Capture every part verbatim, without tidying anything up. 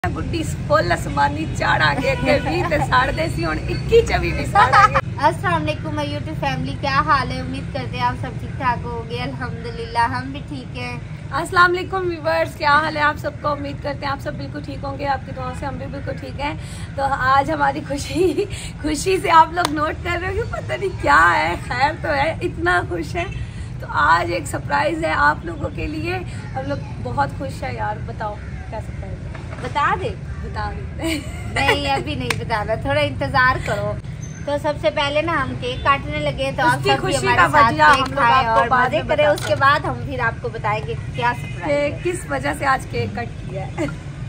गुड्डी full असमानी चाड़ा के के भी ते साढ़ देसी हुन इक्की चवी भी साढ़ा के। अस्सलाम वालेकुम माय यूट्यूब फैमिली, क्या हाल है? उम्मीद करते हैं आप सब ठीक ठाक होंगे। अल्हम्दुलिल्लाह हम भी ठीक हैं। अस्सलाम वालेकुम व्यूअर्स, क्या हाल है आप सबको? उम्मीद करते हैं आप सब बिल्कुल ठीक होंगे। आपकी दुआ से हम भी बिल्कुल ठीक हैं। तो आज हमारी खुशी खुशी से आप लोग नोट कर रहे हो कि पता नहीं क्या है, खैर तो है, इतना खुश है। तो आज एक सरप्राइज है आप लोगों के लिए। हम लोग बहुत खुश है यार। बताओ क्या सरप्राइज है? बता दे बता दे नहीं अभी नहीं बताना, थोड़ा इंतजार करो। तो सबसे पहले ना हम केक काटने लगे, तो आप सब भी हमारे साथ केक खाएं और मजे करें। उसके बाद हम फिर आपको बताएंगे क्या सरप्राइज है, किस वजह से आज केक कट किया है।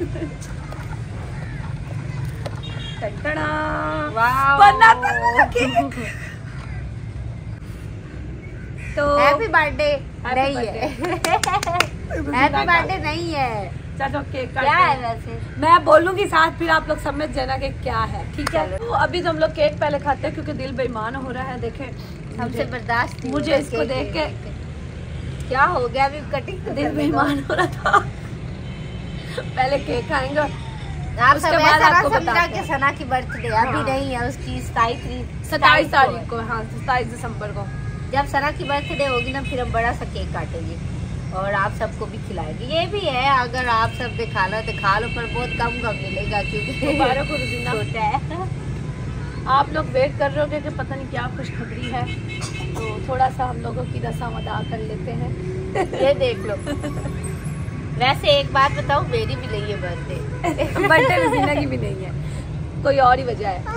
तो हैप्पी बर्थडे नहीं है, हैप्पी बर्थडे नहीं है। चलो केक क्या है वैसे? मैं बोलूंगी साथ, फिर आप लोग समझ जाना कि क्या है, ठीक है? तो अभी तो हम लोग केक पहले खाते हैं क्योंकि दिल बेईमान हो रहा है। देखें हमसे बर्दाश्त नहीं, मुझे इसको देख के क्या हो गया? अभी कटिंग तो दिल बेईमान हो रहा था। पहले केक खाएंगे, आप सब ऐसा समझा कि सना की बर्थडे अभी नहीं है, उसकी सताईस सताईस तारीख को, हाँ सताईस दिसंबर को। जब सना की बर्थडे होगी ना, फिर हम बड़ा सा केक काटेंगे और आप सबको भी खिलाएंगे। ये भी है, अगर आप सब ने खाना तो खा लो, पर बहुत कम कम मिलेगा क्योंकि बारह को होता है। आप लोग वेट कर रहे हो कि पता नहीं क्या खुशखबरी है, तो थोड़ा सा हम लोगों की रस्म अदा कर लेते हैं। ये देख लो। वैसे एक बात बताओ, मेरी भी नहीं है बर्थडे। बर्थडे जिंदगी भी नहीं है, कोई और ही वजह है।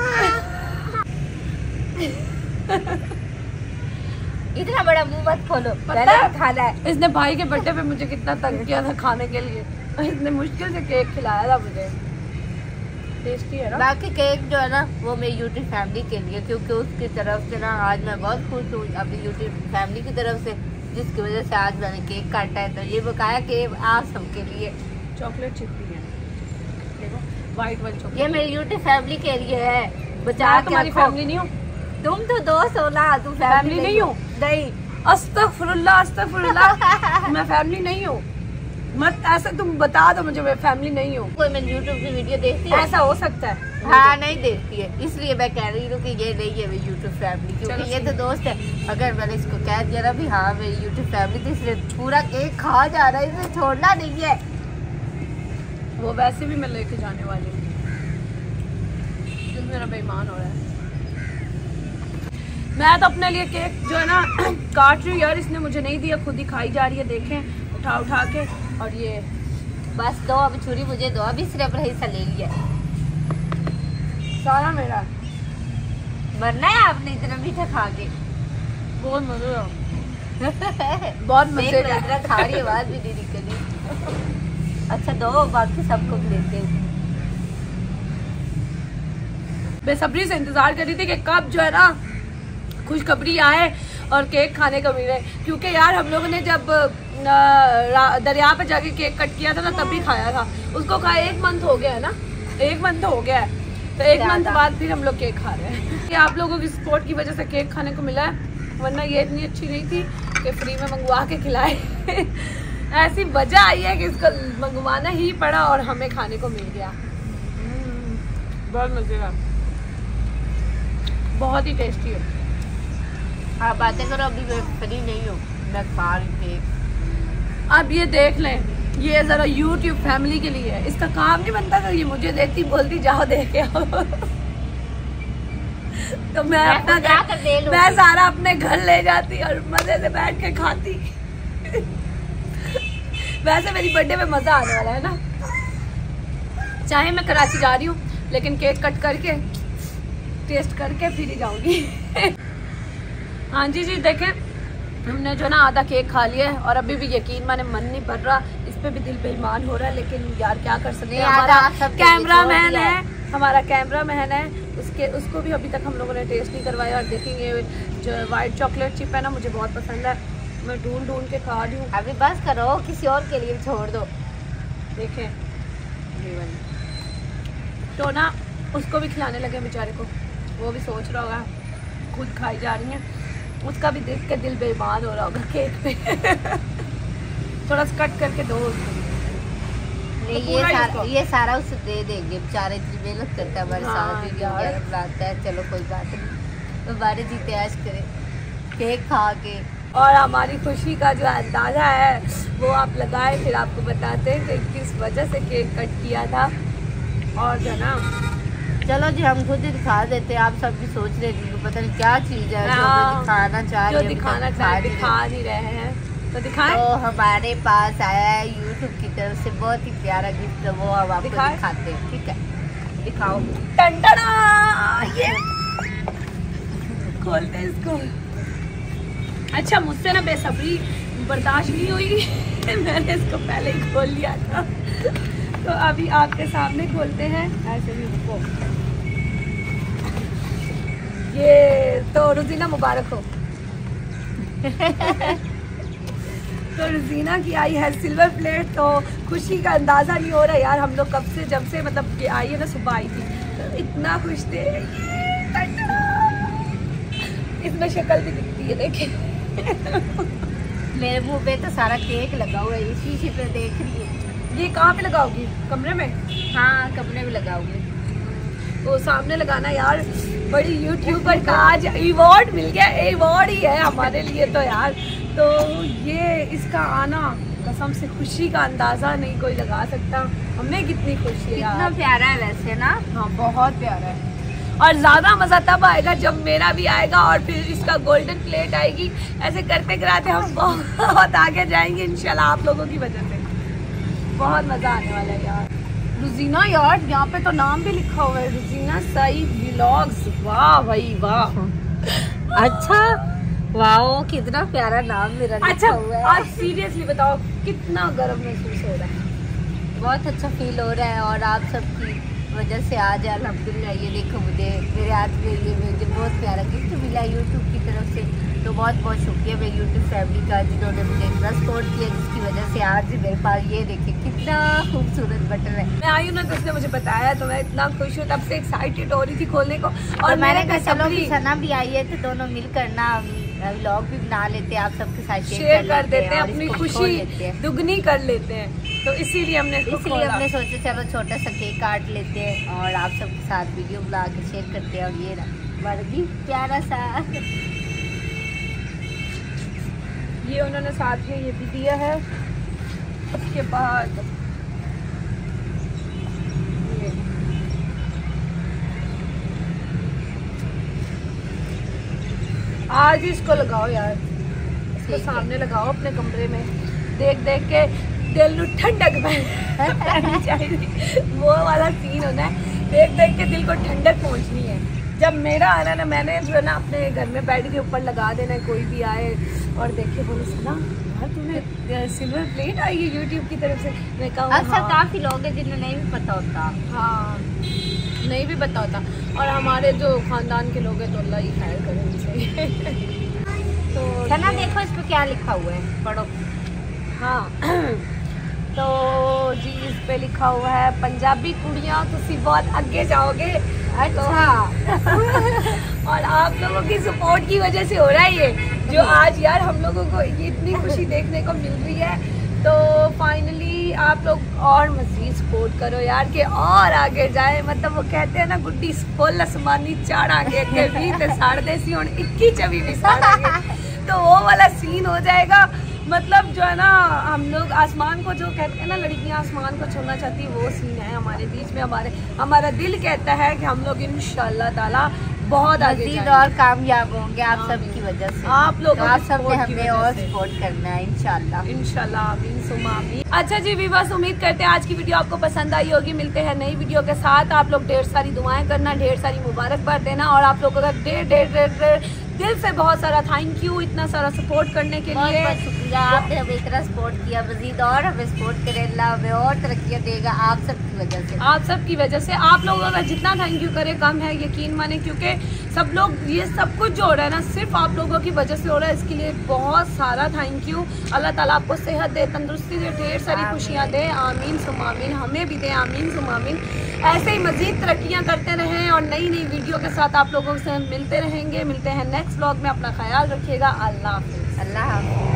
इतना बड़ा मुंह मत खोलो, पता है खाना है। इसने भाई के बर्थडे पे मुझे कितना तंग किया था खाने के लिए, इसने मुश्किल से केक खिलाया था मुझे। टेस्टी है ना? बाकी केक जो है ना वो मेरी यूट्यूब फैमिली के लिए, क्योंकि उसकी तरफ से ना आज मैं बहुत खुश हूँ अपनी यूट्यूब फैमिली की तरफ से, जिसकी वजह से आज मैंने केक काटा है। तो ये बकाया कि आप सबके लिए चॉकलेट चिप भी है, देखो व्हाइट वाली चॉकलेट। ये मेरी यूट्यूब फैमिली के लिए है। बचा तुम्हारी फैमिली नहीं हो तुम, तो दोस्त हो ना, तुम फैमिली नहीं हो। नहीं, अस्तगफुरुल्लाह अस्तगफुरुल्लाह, मैं फैमिली नहीं हूँ। मत ऐसा तुम बता दो मुझे, मैं फैमिली नहीं हूँ। कोई मेरी यूट्यूब की वीडियो देखती है? ऐसा हो सकता है, हाँ नहीं देखती है, इसलिए मैं कह रही हूँ कि ये नहीं है मेरी यूट्यूब फैमिली, क्योंकि ये तो दोस्त है। अगर मैंने इसको कह दिया ना भी हाँ मेरी यूट्यूब फैमिली, तो इसलिए पूरा केक खा जा रहा है, इसे छोड़ना नहीं है। वो वैसे भी मैं लेके जाने वाली हूँ, मेरा बेईमान हो रहा है। मैं तो अपने लिए केक जो है ना काट रही हूँ यार, इसने मुझे नहीं दिया, खुद ही खाई जा रही है। देखें उठा उठा के, और ये बस दो, अभी छुरी मुझे दो, अभी सिर्फ हिस्सा ले लिया, सारा मेरा। मरना है आपने इतना मीठा खा के। बहुत मजे का बहुत मजे का खा रही, आवाज भी नहीं निकली। अच्छा दो, बाकी सबको भी देते हैं। बेसब्री से इंतजार कर रही थी कि कब जो है ना खुशखबरी आए और केक खाने को मिले, क्योंकि यार हम लोगों ने जब दरिया पे जाके केक कट किया था ना, तभी खाया था उसको। खाया एक मंथ हो गया है ना, एक मंथ हो गया है, तो एक मंथ बाद फिर हम लोग केक खा रहे हैं। कि आप लोगों की सपोर्ट की वजह से केक खाने को मिला है, वरना ये इतनी अच्छी नहीं थी कि फ्री में मंगवा के खिलाए। ऐसी वजह आई है कि इसको मंगवाना ही पड़ा और हमें खाने को मिल गया। बहुत मजे का, बहुत ही टेस्टी है। आप बातें करो, अभी मैं फ्री नहीं हूँ, मैं खा रही केक। अब ये देख लें, ये जरा यूट्यूब फैमिली के लिए है, इसका काम नहीं बनता कि ये मुझे देती बोलती जाओ दे के आओ। तो मैं, मैं अपना घर, मैं सारा अपने घर ले जाती और मजे से बैठ के खाती। वैसे मेरी बर्थडे में मजा आने वाला है ना, चाहे मैं कराची जा रही हूँ, लेकिन केक कट करके टेस्ट करके फिर ही जाऊंगी। हाँ जी जी, देखें हमने जो ना आधा केक खा लिया है और अभी भी यकीन माने मन नहीं भर रहा, इस पे भी दिल बेईमान हो रहा है, लेकिन यार क्या कर सकते हैं। हमारा कैमरा मैन है, हमारा कैमरा मैन है, उसके उसको भी अभी तक हम लोगों ने टेस्ट नहीं करवाया। और देखेंगे जो वाइट चॉकलेट चिप है ना, मुझे बहुत पसंद है, मैं ढूंढ ढूंढ के खा रही हूँ। अभी बस करो, किसी और के लिए छोड़ दो। देखें तो ना उसको भी खिलाने लगे बेचारे को, वो भी सोच रहा होगा खुद खाई जा रही है, उसका भी देख के दिल बेईमान हो रहा होगा केक पे। थोड़ा सा कट करके दो, तो ये सारा ये सारा उसे दे देंगे, बेचारे इतनी मेहनत करता है हमारे साथ, वीडियो वगैरह बनाता है। चलो कोई बात नहीं, हमारे जीते ऐश करे केक खा के। और हमारी खुशी का जो अंदाजा है वो आप लगाए, फिर आपको बताते हैं कि किस वजह से केक कट किया था। और जो ना चलो जी हम खुद ही दिखा देते हैं, आप सब भी सोच रहे थे पता नहीं क्या चीज़ है जो दिखाना चाह रहे हैं, दिखाना चाह दिखा नहीं रहे हैं, तो दिखाएं। तो हमारे पास आया है यूट्यूब की तरफ से बहुत ही प्यारा गिफ्ट, वो हम आपको दिखाते हैं। ठीक है दिखाओ। टंटना ये खोलते हैं इसको। अच्छा मुझसे ना बेसब्री बर्दाश्त नहीं हुई मैंने इसको पहले ही खोल लिया था, तो अभी आपके सामने खोलते हैं। ऐसे भी रुको, ये तो रुजीना मुबारक हो तो रुजीना की आई है सिल्वर प्लेट। तो खुशी का अंदाज़ा नहीं हो रहा यार, हम लोग कब से जब से मतलब कि आई है ना, सुबह आई थी तो इतना खुश थे। इसमें शक्ल भी दिखती है देखें मेरे मुंह पे तो सारा केक लगा हुआ है, शीशे पे देख रही है। ये कहाँ पे लगाओगी? कमरे में? हाँ कमरे में लगाओगी। वो सामने लगाना यार, बड़ी यूट्यूबर का आज अवार्ड मिल गया, अवार्ड ही है हमारे लिए तो यार। तो ये इसका आना कसम से खुशी का अंदाज़ा नहीं कोई लगा सकता, हमें कितनी खुशी है। कितना प्यारा है वैसे ना। हाँ बहुत प्यारा है, और ज़्यादा मज़ा तब आएगा जब मेरा भी आएगा और फिर इसका गोल्डन प्लेट आएगी। ऐसे करते कराते हम बहुत आगे जाएंगे इंशाल्लाह, आप लोगों की वजह से बहुत मज़ा आने वाला है यार। रुजीना यार यहाँ पे तो नाम भी लिखा हुआ है, रुजीना सईद व्लॉग्स। वाह भाई वाह, अच्छा वाह कितना प्यारा नाम मेरा लिखा अच्छा हुआ है। आप सीरियसली बताओ कितना गर्व महसूस हो रहा है? बहुत अच्छा फील हो रहा है, और आप सबकी वजह से आज अल्हम्दुलिल्लाह ये देखो मुझे मेरे हाथ में ये मुझे बहुत प्यारा गिफ्ट मिला यूट्यूब की तरफ से। तो बहुत बहुत शुक्रिया मेरी यूट्यूब फैमिली का जिन्होंने मुझे इतना सपोर्ट किया, जिसकी वजह से आज मेरे पास ये देखिए कितना खूबसूरत बटन है। मैं आई हूँ ना तो उसने मुझे बताया तो मैं इतना खुश हूँ, तब से एक्साइटेड हो रही थी खोलने को। और, और मैंने कहा चलो भी सना भी आई है तो दोनों मिलकर ना व्लॉग भी बना लेते हैं, आप सबके साथ शेयर कर देते हैं, अपनी खुशी दुगनी कर लेते हैं। तो इसीलिए हमने इसीलिए हमने सोचा चलो छोटा सा केक काट लेते हैं और आप सबके साथ वीडियो बना के शेयर करते हैं। और ये हमारा गिफ्ट प्यारा सा ये उन्होंने साथ में ये भी दिया है। उसके बाद ये आज इसको लगाओ यार, इसको सामने लगाओ अपने कमरे में, देख देख के दिल ਨੂੰ ठंडक पहननी चाहिए, वो वाला सीन होना है, देख देख के दिल को ठंडक पहुंचनी है। जब मेरा आना ना, मैंने जो है ना अपने घर में बेड के ऊपर लगा देना, कोई भी आए और देखे बोले सुना यार तुम्हें सिल्वर प्लेट आई है यूट्यूब की तरफ से। मैं कहूँ अक्सर हाँ। काफ़ी लोग हैं जिन्हें नहीं भी पता होता। हाँ नहीं भी पता होता, और हमारे जो खानदान के लोग हैं तो अल्लाह ही खैर करे उनसे। तो सना देखो इस पर क्या लिखा हुआ है, पढ़ो। हाँ तो जी इस पे लिखा हुआ है पंजाबी कुड़ियाँ तुसी बहुत आगे जाओगे। अच्छा और आप लोगों की सपोर्ट की वजह से हो रहा है ये, जो आज यार हम लोगों को ये इतनी खुशी देखने को मिल रही है। तो फाइनली आप लोग और मज़ीद सपोर्ट करो यार, कि और आगे जाए। मतलब वो कहते हैं ना गुड्डी फुल आसमानी चाड़ा के अगे भी ते साड़ दे सी हुण इक्की चवी भी साड़ांगे, तो वो वाला सीन हो जाएगा। मतलब जो है ना हम लोग आसमान को जो कहते हैं ना लड़कियां आसमान को छूना चाहती है, वो सीन है हमारे बीच में। हमारे हमारा दिल कहता है कि हम लोग इंशाल्लाह ताला बहुत आगे और कामयाब होंगे आप सब की वजह से। आप लोग तो आप सब ने हमें और सपोर्ट करना है इंशाल्लाह इंशाल्लाह आमीन सुमा आमीन। अच्छा जी वीवर्स, उम्मीद करते हैं आज की वीडियो आपको पसंद आई होगी। मिलते हैं नई वीडियो के साथ। आप लोग ढेर सारी दुआएं करना, ढेर सारी मुबारकबाद देना, और आप लोगों का ढेर ढेर ढेर दिल से बहुत सारा थैंक यू इतना सारा सपोर्ट करने के लिए। बहुत शुक्रिया, आपने हमें इतना सपोर्ट किया, मजीद और हमें सपोर्ट करें, अल्लाह हमें और तरक्कियां देगा आप सब की वजह से। आप सब की वजह से आप लोगों का जितना थैंक यू करे कम है, यकीन माने, क्योंकि सब लोग ये सब कुछ जो हो रहा है ना सिर्फ आप लोगों की वजह से हो रहा है। इसके लिए बहुत सारा थैंक यू। अल्लाह ताला आपको सेहत दे, तंदुरुस्ती दे, ढेर सारी खुशियाँ दे, आमीन सुम आमीन। हमें भी दे, आमीन सुम आमीन। ऐसे ही मजीद तरक्कियाँ करते रहें और नई नई वीडियो के साथ आप लोगों से मिलते रहेंगे। मिलते हैं नेक्स्ट व्लॉग में, अपना ख्याल रखिएगा। अल्लाह हाफ़िज़। अल्लाह हाफ़िज़।